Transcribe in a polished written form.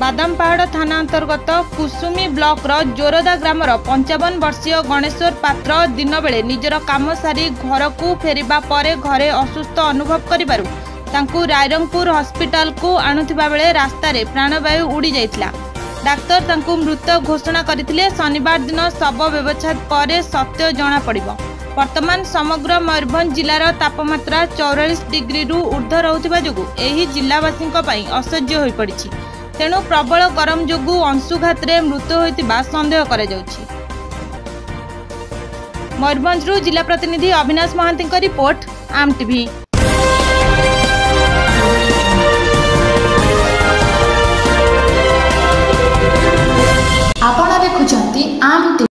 बादामपाहाड़ थाना अंतर्गत Kusumi block जोरदा grammar 55 वर्षीय गणेश्वर पात्र दिन बेले निजर काम सारी घर को फेरिबा परे घरे असुस्थ अनुभव करिबारु तांकु रायरंगपुर हॉस्पिटल को आणुथिबा बेले रास्ता रे प्राणवायु उड़ी जाइतला। डाक्तर तांकु मृत घोषणा करथिले। शनिवार दिन शव व्यवच्छेद परे सत्य जणा पड़िबो। वर्तमान समग्र मयूरभंज जिलार तापमात्रा 44 डिग्री रु ऊर्ध्व रहुथिबा जोगु एही जिलावासींक पई असह्य होई पड़िछि। तेणु प्रबल गरम जोगु अंशुघात रे मृत्यु होइतिबा संदेह करा जाउछि। मयूरभंज रु जिला प्रतिनिधि अविनाश महांती का रिपोर्ट, आम टीवी। आपण देखुछंती आम टीवी।